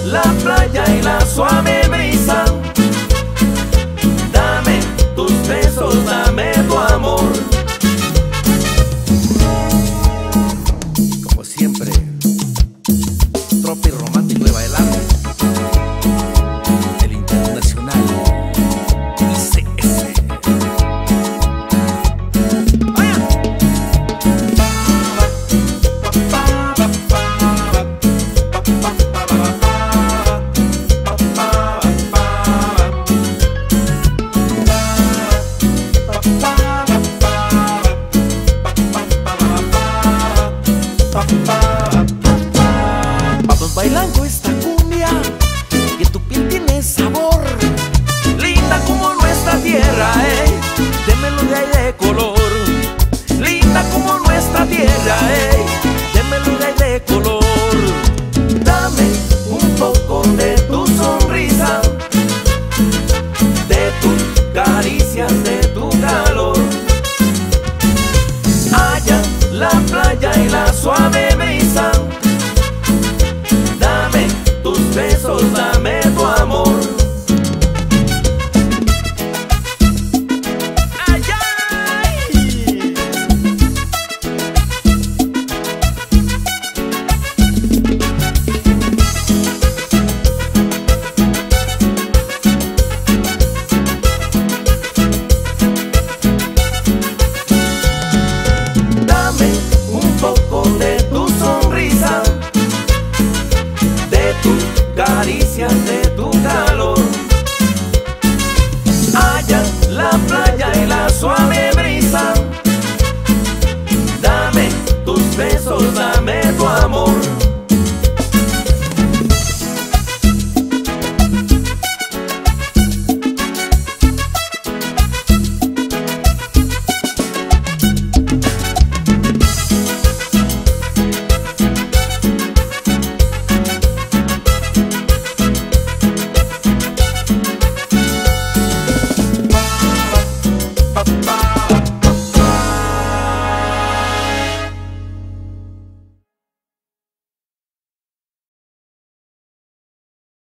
la playa y la suave brisa. Dame tus besos, dame tu amor. Como siempre, tropi romántico de bailar. El internacional ICS. Vamos bailando esta cumbia, que tu piel tiene sabor, linda como nuestra tierra, de melodía y de color. Linda como nuestra tierra, de melodía y de color. Dame un poco de tu sonrisa, de tus caricias, de tu calor. Allá la playa y la suave brisa. Dame tus besos, dame tu amor. Ay, ay. Dame un poco de tu sonrisa, de tus caricias, de